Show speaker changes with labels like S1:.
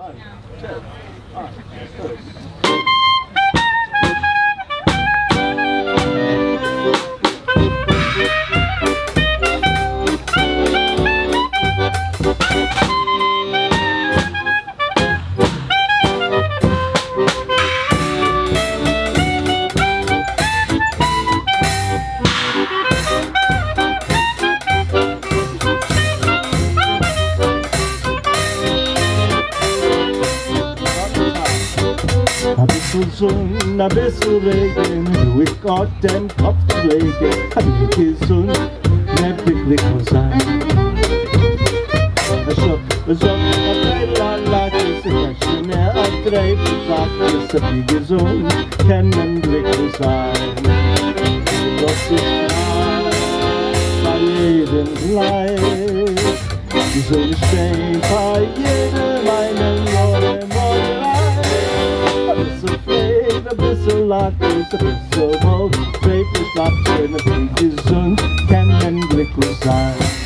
S1: 1, 2, 1, 2.
S2: Sonn, ein bisschen Regen, ruhig Gott den Kopf zu legen. Abi Gezunt, ne Bivolita sein. So, a Dreil lag es, ich möchte mehr als Dreil, sagt es, Abi Gezunt, kennen Blick sein. Gott ist frei, bei jedem gleich. Die Sonne steht bei jedem einen neuen Morgen. A bisschen lacht es, a bisschen Mond, dreht mich ab, schön, Abi Gezunt, kennen Blick sein.